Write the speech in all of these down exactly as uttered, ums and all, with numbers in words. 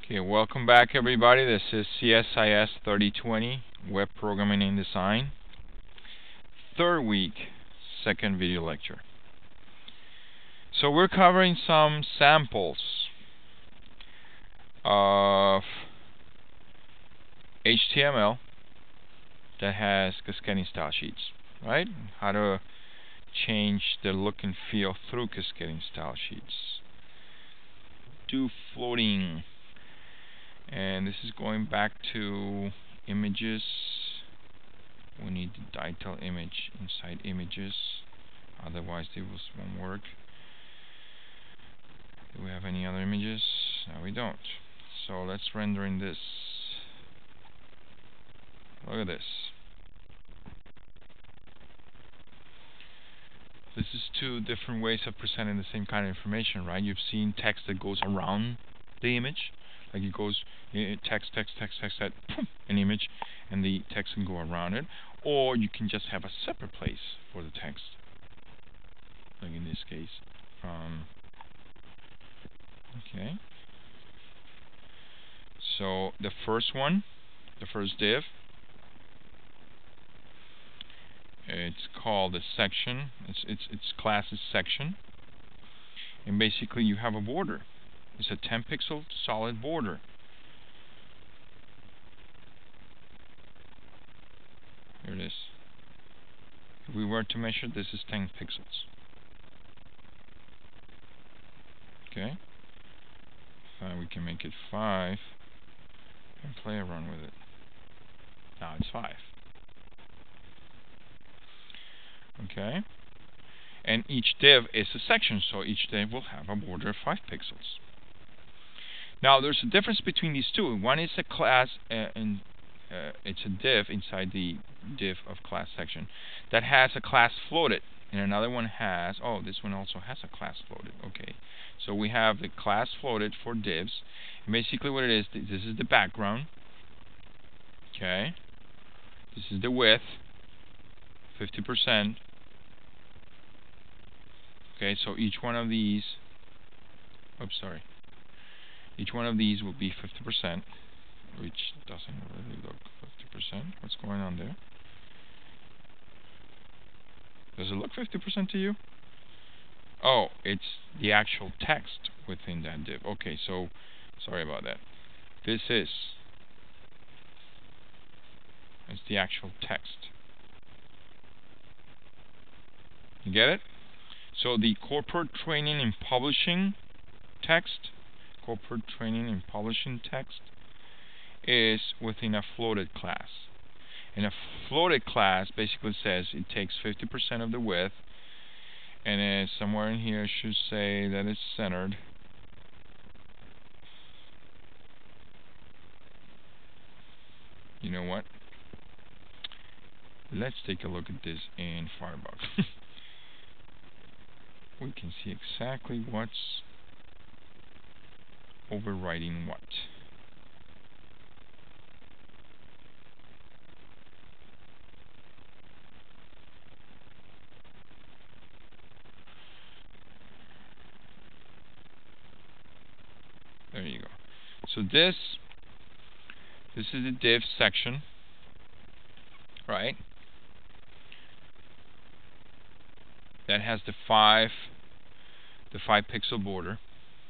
Okay, welcome back everybody. This is C S I S thirty twenty, Web Programming and Design. Third week, second video lecture. So we're covering some samples of H T M L that has cascading style sheets, right? How to change the look and feel through cascading style sheets. Do floating. And this is going back to images. We need the title image inside images, otherwise they won't work. Do we have any other images? No, we don't. So let's render in this. Look at this. This is two different ways of presenting the same kind of information, right? You've seen text that goes around the image. Like it goes text, text, text, text, that an image, and the text can go around it. Or you can just have a separate place for the text. Like in this case. Um, okay. So the first one, the first div, it's called a section. It's it's its class is section, and basically you have a border. It's a ten pixel solid border. Here it is. If we were to measure, this is ten pixels. Okay. Uh, we can make it five and play around with it. Now it's five. Okay. And each div is a section, so each div will have a border of five pixels. Now there's a difference between these two. One is a class, uh, and uh, it's a div inside the div of class section that has a class floated, and another one has, oh, this one also has a class floated. Okay, so we have the class floated for divs. And basically what it is, this is the background. Okay, this is the width, fifty percent. Okay, so each one of these, oops, sorry. Each one of these will be fifty percent, which doesn't really look fifty percent. What's going on there? Does it look fifty percent to you? Oh, it's the actual text within that div. Okay, so sorry about that. This is it's the actual text. You get it? So the corporate training and publishing text corporate training and publishing text is within a floated class. And a floated class basically says it takes fifty percent of the width, and uh, somewhere in here it should say that it's centered. You know what? Let's take a look at this in Firebug. We can see exactly what's overriding what. There you go. So this this is the div section, right? That has the five the five pixel border.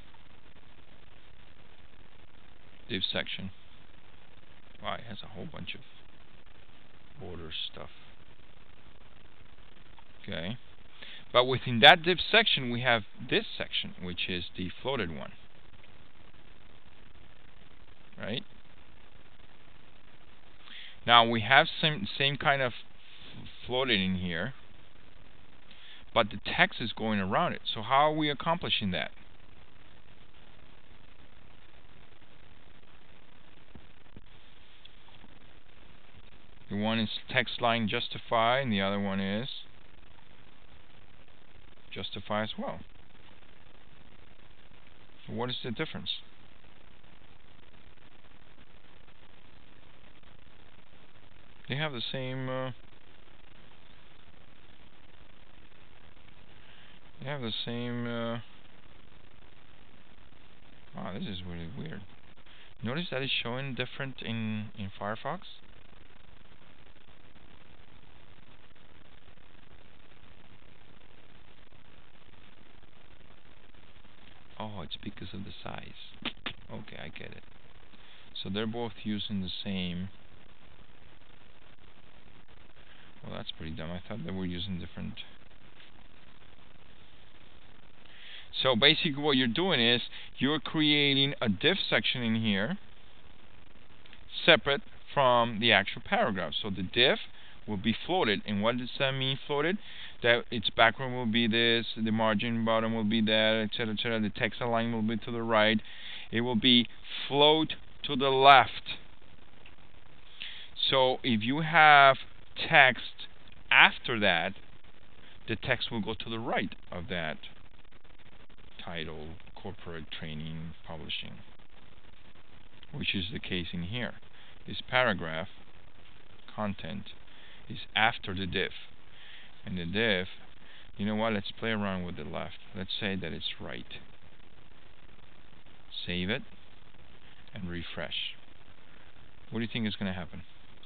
Div section. Wow, it has a whole bunch of border stuff. Okay. But within that div section we have this section, which is the floated one. Right? Now we have same same kind of floated in here, but the text is going around it. So how are we accomplishing that? The one is text line justify, and the other one is justify as well. So what is the difference? They have the same uh, they have the same uh, wow, this is really weird. Notice that it's showing different in, in Firefox. Oh, it's because of the size. Okay, I get it. So they're both using the same. Well, that's pretty dumb. I thought they were using different. So basically what you're doing is you're creating a div section in here separate from the actual paragraph. So the div will be floated. And what does that mean, floated? That its background will be this, the margin bottom will be that, etc, et cetera. The text align will be to the right. It will be float to the left. So if you have text after that, the text will go to the right of that title, corporate training, publishing, which is the case in here. This paragraph content is after the div, and the div, you know what, let's play around with the left. Let's say that it's right. Save it and refresh. What do you think is going to happen?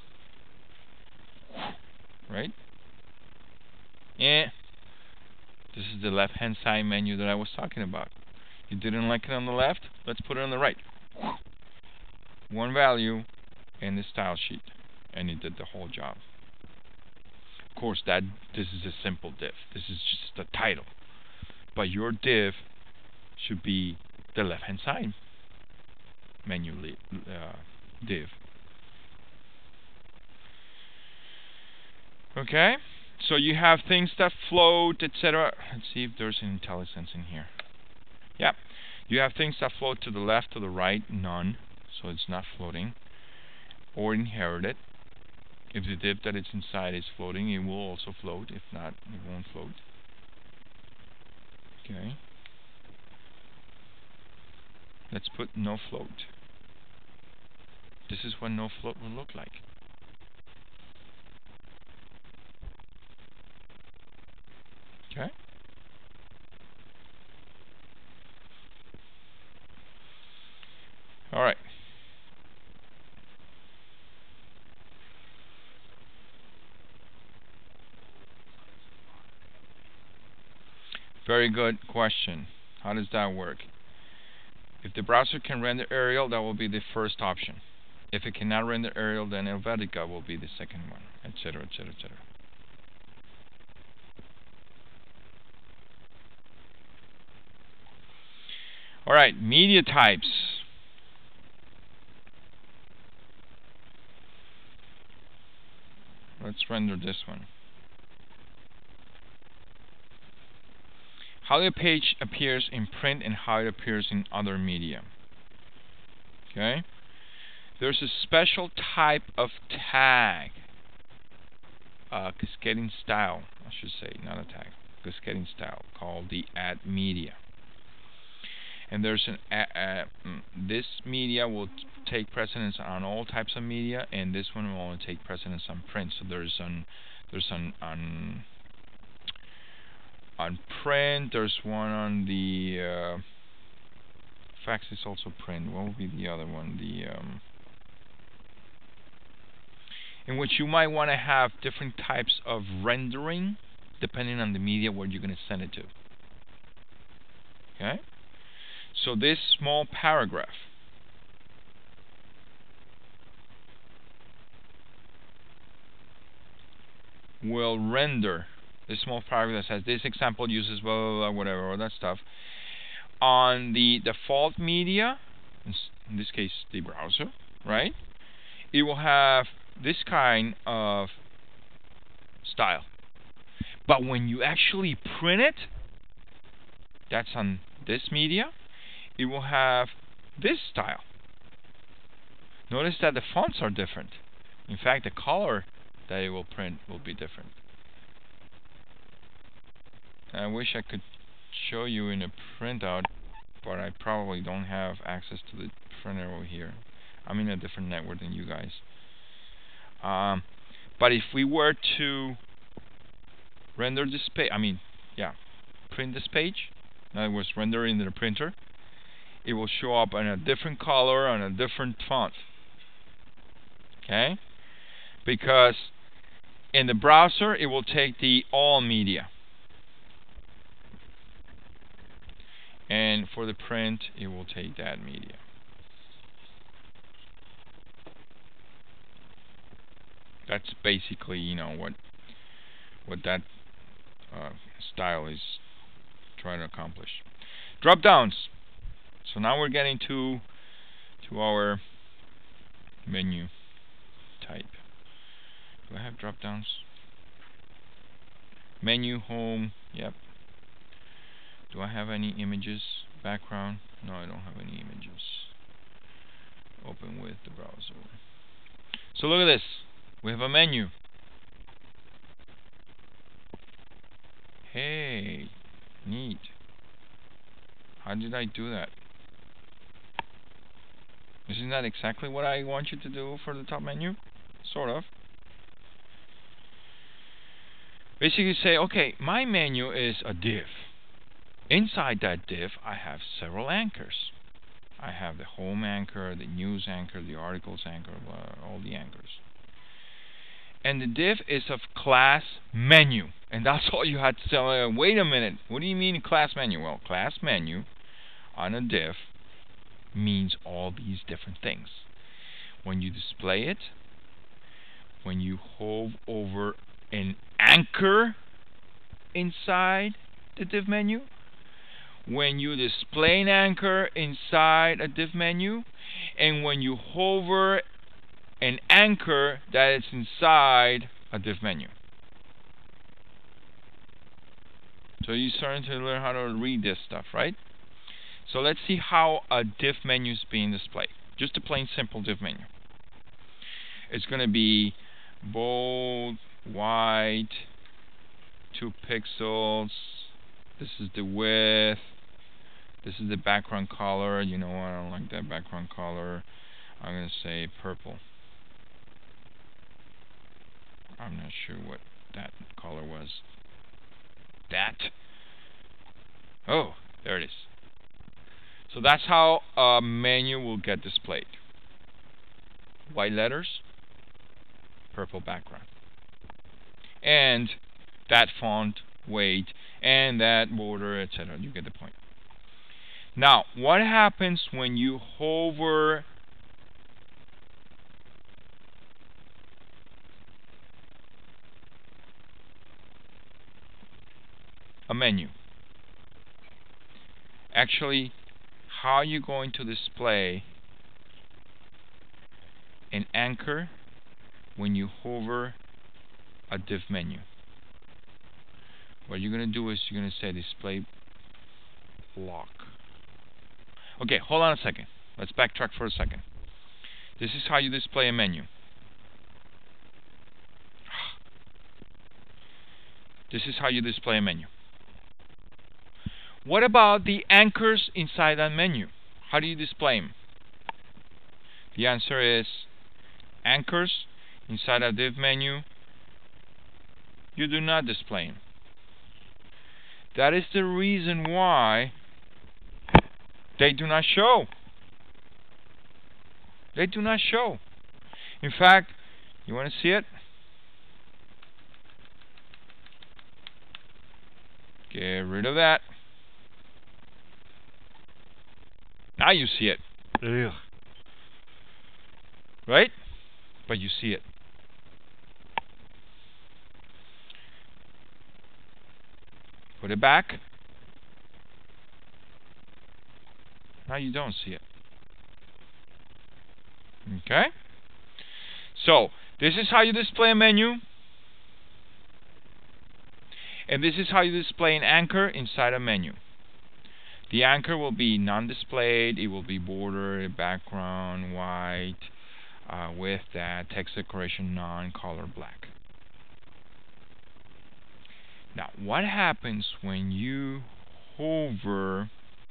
Right? Eh. This is the left hand side menu that I was talking about. You didn't like it on the left? Let's put it on the right. One value in the style sheet, and it did the whole job. Of course, that this is a simple div. This is just the title. But your div should be the left hand side menu uh, div. Okay? So you have things that float, et cetera. Let's see if there's an IntelliSense in here. Yeah. You have things that float to the left, to the right, none. So it's not floating. Or inherited. If the div that it's inside is floating, it will also float. If not, it won't float. Okay. Let's put no float. This is what no float will look like. Okay. All right. Very good question. How does that work? If the browser can render Arial, that will be the first option. If it cannot render Arial, then Helvetica will be the second one, et cetera, et cetera, et cetera. All right, media types. Let's render this one. How the page appears in print and how it appears in other media. Okay? There's a special type of tag, uh, cascading style, I should say, not a tag, cascading style, called the add media. And there's an uh, uh, this media will take precedence on all types of media, and this one will only take precedence on print. So there's an there's an on on print. There's one on the uh, fax is also print. What would be the other one? The um, in which you might want to have different types of rendering depending on the media where you're going to send it to. Okay. So this small paragraph will render this small paragraph that says this example uses blah blah blah whatever all that stuff on the default media, in this case the browser, right? It will have this kind of style. But when you actually print it, that's on this media, it will have this style. Notice that the fonts are different. In fact, the color that it will print will be different. I wish I could show you in a printout, but I probably don't have access to the printer over here. I'm in a different network than you guys. Um, but if we were to render this page, I mean, yeah, print this page, in other words, render in the printer, it will show up in a different color on a different font. Okay? Because in the browser, it will take the all media. And for the print, it will take that media. That's basically, you know, what what that uh, style is trying to accomplish. Drop downs. So now we're getting to to our menu type. Do I have drop downs? Menu, home, yep. Do I have any images? Background? No, I don't have any images. Open with the browser. So look at this. We have a menu. Hey, neat. How did I do that? Isn't that exactly what I want you to do for the top menu? Sort of. Basically say, okay, my menu is a div. Inside that div, I have several anchors. I have the home anchor, the news anchor, the articles anchor, uh, all the anchors. And the div is of class menu. And that's all you had to say. Uh, wait a minute. What do you mean class menu? Well, class menu on a div means all these different things. When you display it, when you hover over an anchor inside the div menu, when you display an anchor inside a div menu, and when you hover an anchor that is inside a div menu. So you're starting to learn how to read this stuff, right? So let's see how a div menu is being displayed. Just a plain simple div menu. It's going to be bold, white, two pixels. This is the width. This is the background color. You know what? I don't like that background color. I'm going to say purple. I'm not sure what that color was. That. Oh, there it is. So that's how a menu will get displayed. White letters, purple background. And that font weight and that border, et cetera. You get the point. Now, what happens when you hover a menu? Actually, how are you going to display an anchor when you hover a div menu? What you're going to do is you're going to say display block. Okay, hold on a second. Let's backtrack for a second. This is how you display a menu. This is how you display a menu. What about the anchors inside that menu? How do you display them? The answer is anchors inside a div menu. You do not display them. That is the reason why they do not show. They do not show. In fact, you want to see it? Get rid of that. Now you see it. Ugh. Right? But you see it. Put it back. Now you don't see it. Okay? So, this is how you display a menu. And this is how you display an anchor inside a menu. The anchor will be non-displayed. It will be border, background, white, uh, with that text decoration non-color black. Now, what happens when you hover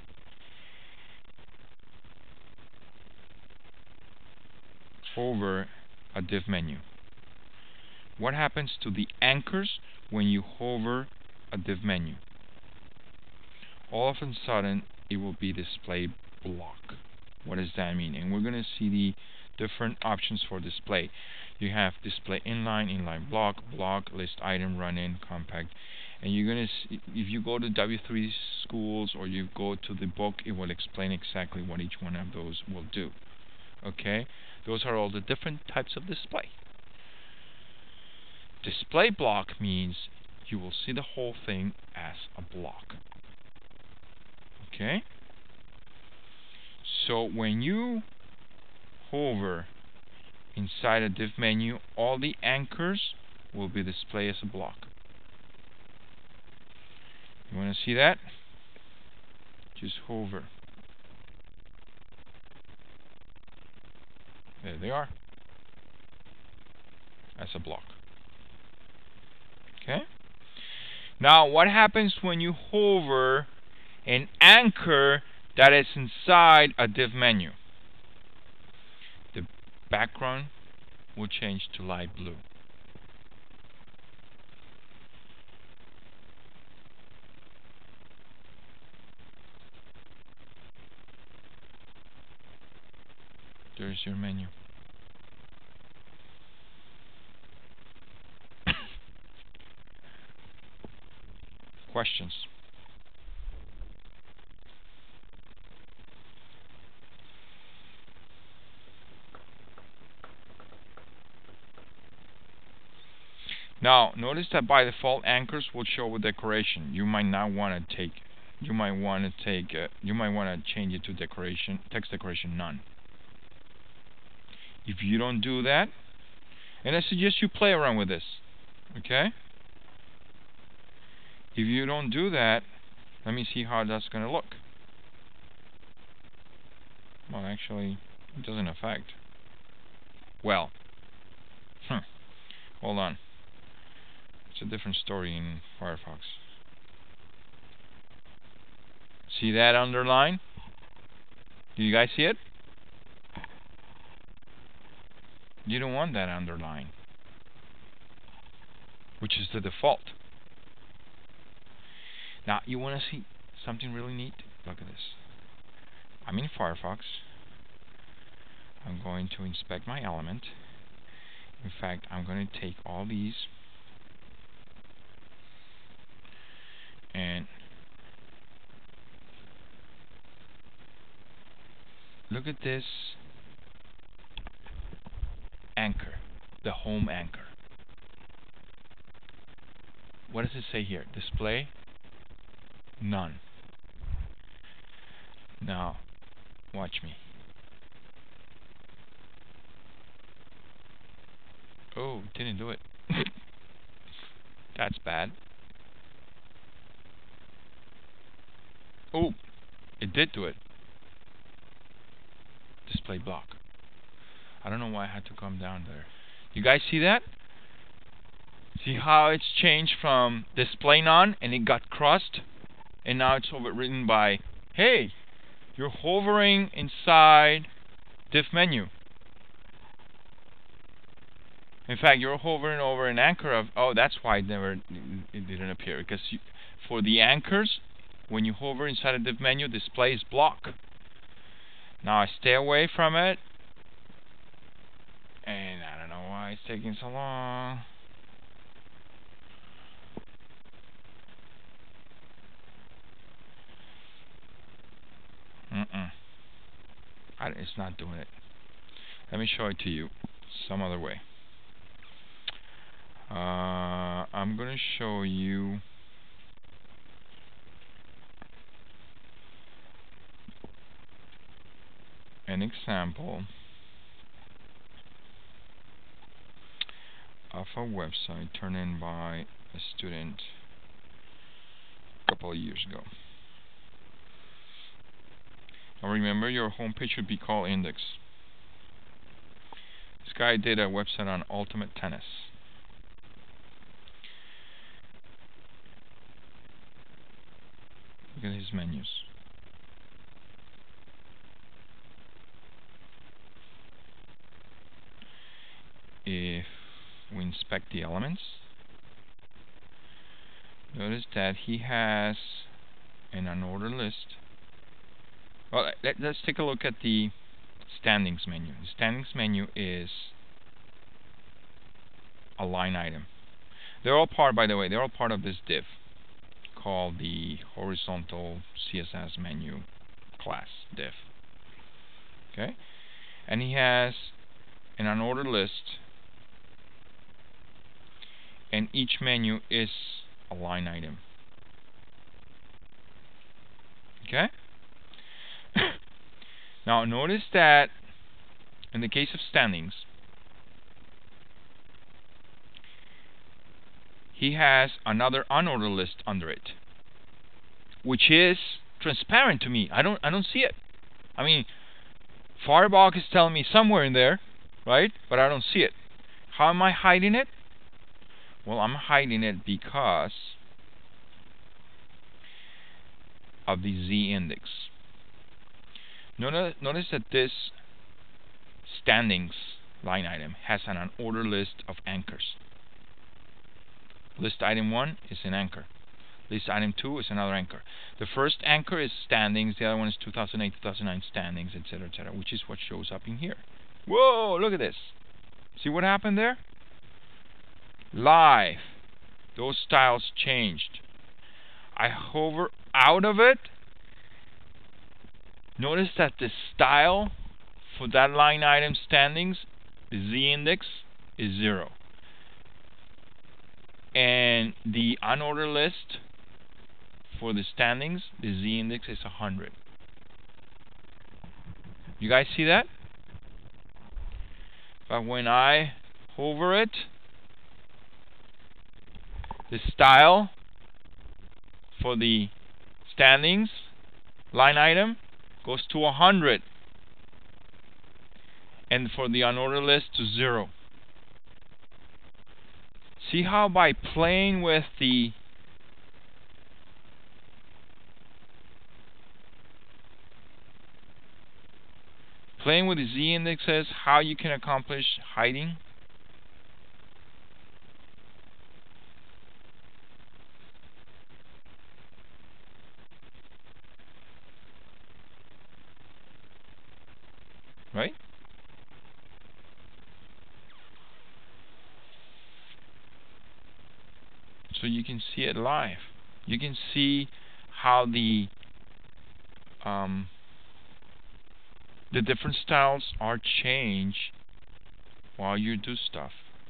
over a div menu? What happens to the anchors when you hover a div menu? All of a sudden, it will be displayed block. What does that mean? And we're going to see the different options for display. You have display inline, inline block, block, list item, run in, compact. And you're going to see, if you go to W three schools or you go to the book, it will explain exactly what each one of those will do. Okay? Those are all the different types of display. Display block means you will see the whole thing as a block. Okay? So when you hover inside a div menu, all the anchors will be displayed as a block. You want to see that? Just hover. There they are. As a block. Okay? Now, what happens when you hover an anchor that is inside a div menu? The background will change to light blue. There's your menu. Questions? Now, notice that by default anchors will show with decoration. You might not want to take you might want to take uh, you might want to change it to decoration text decoration none. If you don't do that, and I suggest you play around with this, okay? If you don't do that, let me see how that's going to look. Well, actually, it doesn't affect. Well, hmm, hold on. It's a different story in Firefox. See that underline? Do you guys see it? You don't want that underline, which is the default. Now, you want to see something really neat? Look at this. I'm in Firefox. I'm going to inspect my element. In fact, I'm going to take all these and look at this anchor, the home anchor. What does it say here? Display none. Now, watch me. Oh, didn't do it. That's bad. Oh, it did do it. Display block. I don't know why I had to come down there. You guys see that? See how it's changed from display none and it got crossed? And now it's overwritten by, hey, you're hovering inside div menu. In fact, you're hovering over an anchor of, oh, that's why it never, it didn't appear. Because you, for the anchors, when you hover inside a div menu, display is block. Now I stay away from it. And I don't know why it's taking so long. Mm-mm. I, it's not doing it. Let me show it to you some other way. Uh, I'm going to show you an example of a website turned in by a student a couple of years ago. Now remember, your home page should be called index. This guy did a website on ultimate tennis. Look at his menus. If we inspect the elements, notice that he has an unordered list Well, let, let's take a look at the standings menu. The standings menu is a line item. They're all part, by the way, they're all part of this div called the horizontal C S S menu class div. Okay, and he has an unordered list, and each menu is a line item. Okay. Now notice that in the case of standings, he has another unordered list under it, which is transparent to me. I don't I don't see it. I mean, Firebug is telling me somewhere in there, right? But I don't see it. How am I hiding it? Well, I'm hiding it because of the Z index. Notice, notice that this standings line item has an unordered list of anchors. List item one is an anchor. List item two is another anchor. The first anchor is standings. The other one is two thousand eight, two thousand nine standings, et cetera, et cetera, which is what shows up in here. Whoa! Look at this. See what happened there? Live. Those styles changed. I hover out of it. Notice that the style for that line item standings, the Z index, is zero. And the unordered list for the standings, the Z index is one hundred. You guys see that? But when I hover it, the style for the standings line item goes to one hundred, and for the unordered list to zero. See how by playing with the playing with the Z indexes, how you can accomplish hiding? Right? So you can see it live. You can see how the um, the different styles are changed while you do stuff.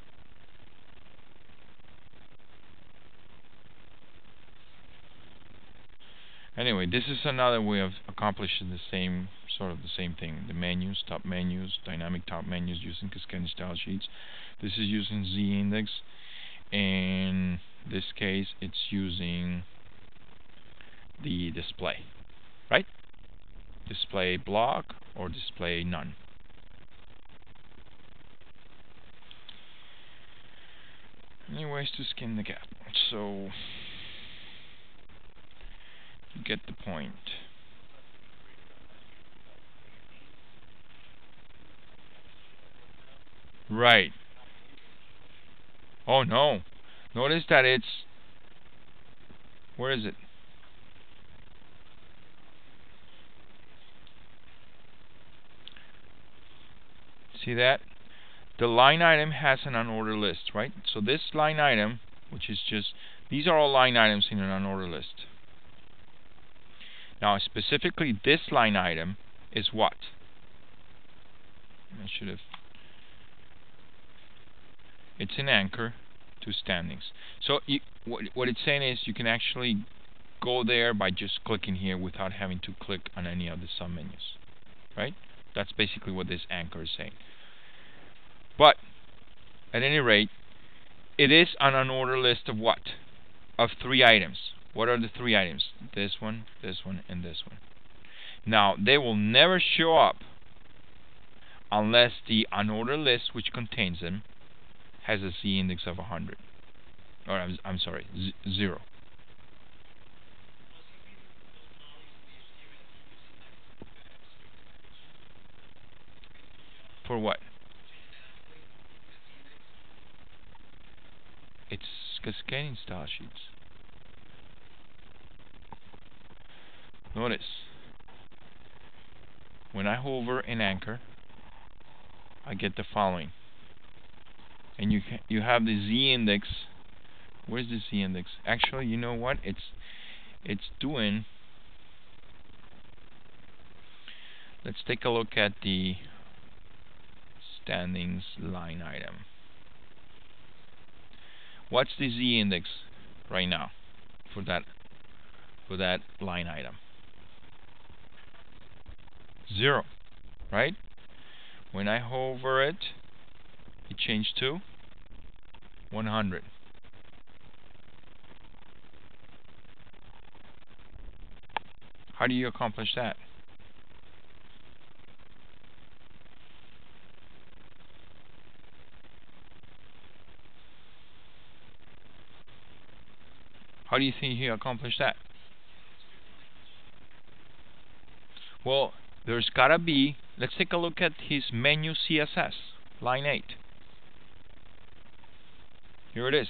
Anyway, this is another way of accomplishing the same sort of the same thing. The menus, top menus, dynamic top menus using cascading style sheets. This is using Z index. In this case, it's using the display, right? Display block or display none. Anyways, to skin the cat. So you get the point. Right. Oh no. Notice that it's, where is it? See that? The line item has an unordered list, right? So this line item, which is just, these are all line items in an unordered list. Now specifically this line item is what? I should have, it's an anchor to standings. So you, what, what it's saying is you can actually go there by just clicking here without having to click on any of the submenus, right? That's basically what this anchor is saying. But at any rate, it is an unordered list of what? Of three items. What are the three items? This one, this one, and this one. Now, they will never show up unless the unordered list which contains them has a Z index of one hundred. Or I'm, I'm sorry, z zero. For what? It's cascading style sheets. Notice when I hover an anchor, I get the following. And you you have the z-index. Where's the z-index? Actually, you know what? It's it's doing. Let's take a look at the standings line item. What's the z-index right now for that for that line item? Zero, right? When I hover it, it changed to one hundred. How do you accomplish that? How do you think he accomplished that? Well, there's gotta be, let's take a look at his menu C S S, line eight. Here it is.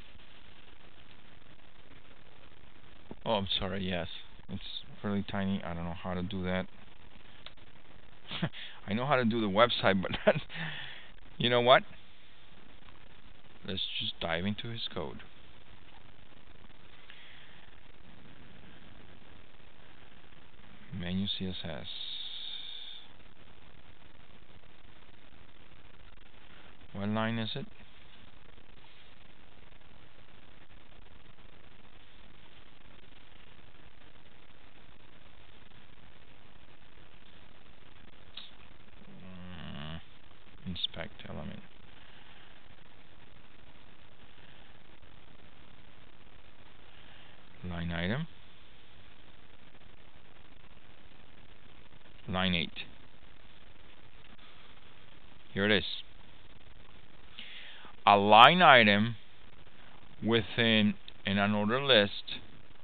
Oh, I'm sorry, yes. It's really tiny. I don't know how to do that. I know how to do the website, but you know what? Let's just dive into his code. Menu C S S. What line is it? Mm, inspect element. Line item. Line eight. Here it is. A line item within an unordered list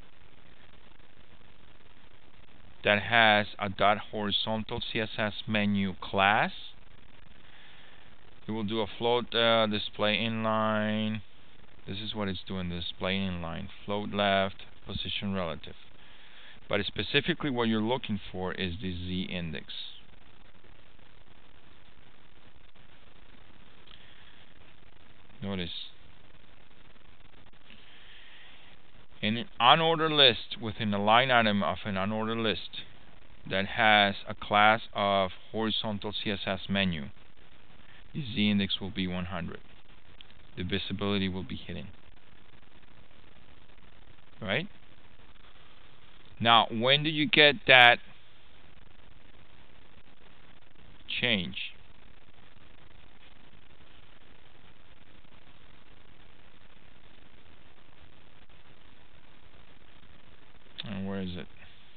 that has a dot horizontal C S S menu class. It will do a float uh, display inline. This is what it's doing, display inline. Float left, position relative. But specifically what you're looking for is the z-index. Notice. In an unordered list, within a line item of an unordered list that has a class of horizontal C S S menu, the z-index will be one hundred. The visibility will be hidden. Right? Now, when do you get that change? And where is it?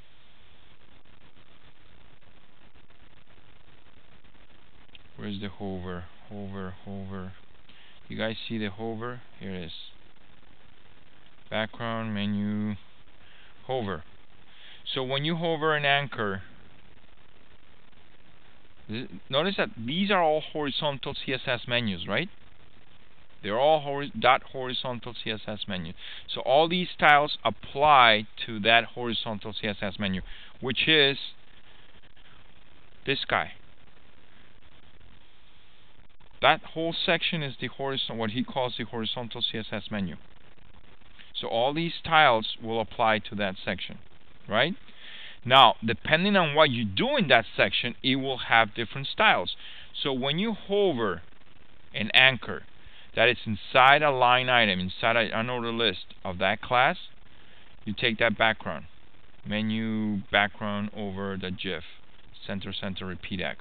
Where's the hover? Hover, hover. You guys see the hover? Here it is. Background, menu, hover. So when you hover an anchor, notice that these are all horizontal C S S menus, right? They're all hori dot horizontal C S S menu. So all these styles apply to that horizontal C S S menu, which is this guy. That whole section is the horizontal, what he calls the horizontal C S S menu. So all these tiles will apply to that section, right? Now, depending on what you do in that section, it will have different styles. So when you hover an anchor that is inside a line item, inside an unordered list of that class, you take that background, menu background over the GIF, center, center, repeat X.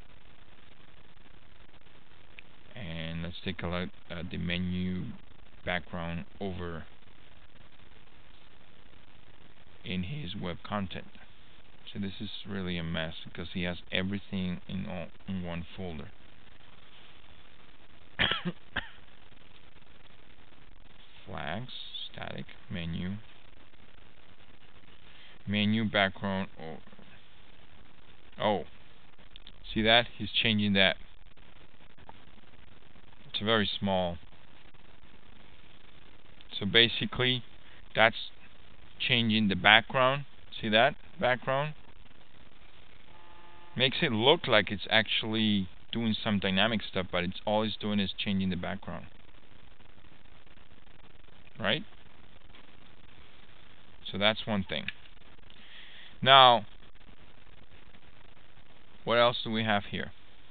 And let's take a look at the menu background over in his web content. So this is really a mess because he has everything in, all, in one folder. Flags, static, menu, menu background. Oh, oh, see that? He's changing that. It's very small. So basically, that's changing the background. See that? Background. Makes it look like it's actually doing some dynamic stuff, but it's all it's doing is changing the background. Right? So that's one thing. Now, what else do we have here?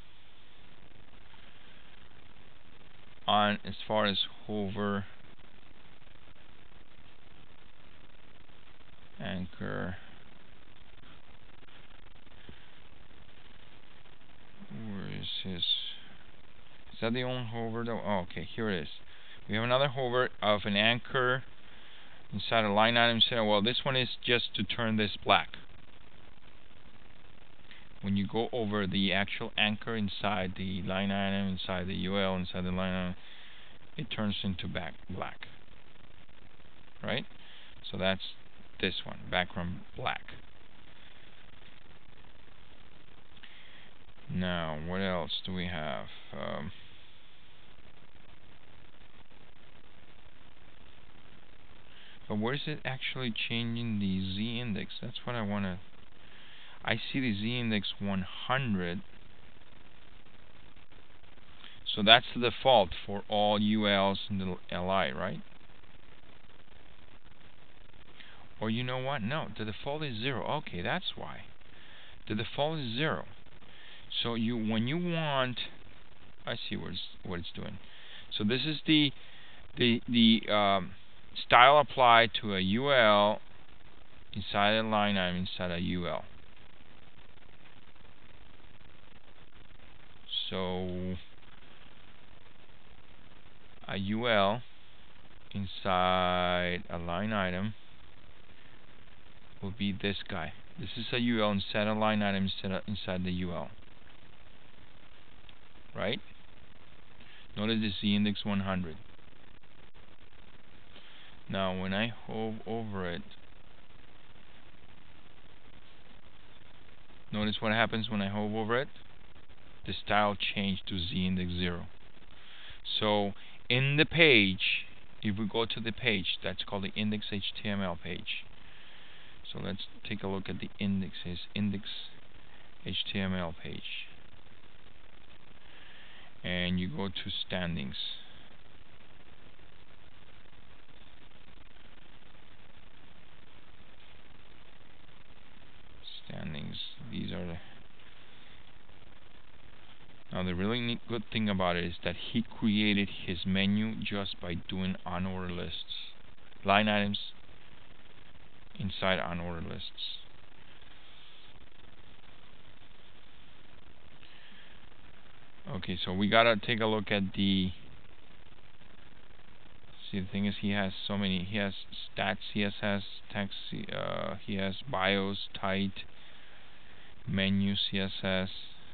On as far as hover, anchor, where is his? Is that the only hover though? Oh, okay, here it is. We have another hover of an anchor inside a line item center. Well, this one is just to turn this black. When you go over the actual anchor inside the line item, inside the U L, inside the line item, it turns into back black. Right? So that's this one, background black. Now, what else do we have? Um, but where is it actually changing the Z index? That's what I want to... I see the Z index one hundred. So that's the default for all U Ls in the L I, right? Or you know what? No, the default is zero. Okay, that's why. The default is zero. So you, when you want, I see what it's, what it's doing. So this is the the the um, style applied to a U L inside a line item inside a U L. So a U L inside a line item will be this guy. This is a U L inside a line item inside, inside the U L. Right? Notice the Z index one hundred. Now when I hover over it, notice what happens when I hover over it? The style changed to Z index zero. So in the page, if we go to the page, that's called the index H T M L page. So let's take a look at the indexes, index H T M L page. And you go to standings. Standings, these are the... Now the really neat good thing about it is that he created his menu just by doing unordered lists. Line items inside unordered lists. Okay, so we gotta take a look at the... See, the thing is, he has so many. He has stats, C S S, text, uh, he has bios, tight, menu, C S S.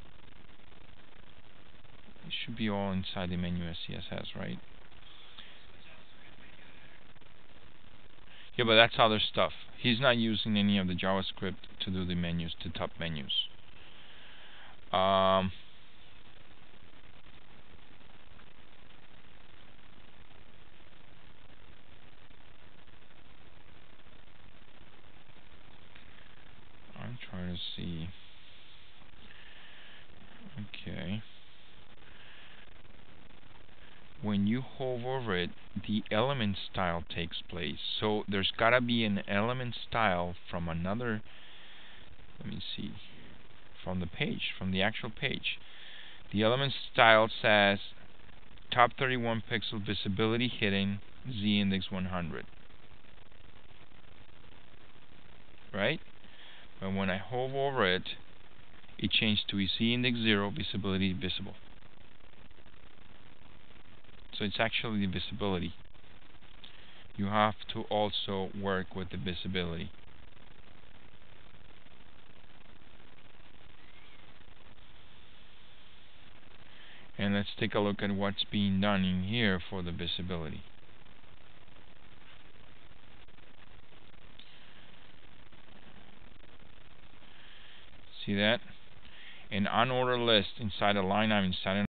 It should be all inside the menu as C S S, right? Yeah, but that's other stuff. He's not using any of the JavaScript to do the menus, the top menus. Um, I'm trying to see. Okay. When you hover over it, the element style takes place. So there's gotta be an element style from another, let me see, from the page, from the actual page. The element style says top thirty-one pixel visibility hidden, Z index one hundred. Right? But when I hover over it, it changed to Z index zero, visibility visible. So it's actually the visibility. You have to also work with the visibility. And let's take a look at what's being done in here for the visibility. See that? An unordered list inside a line item inside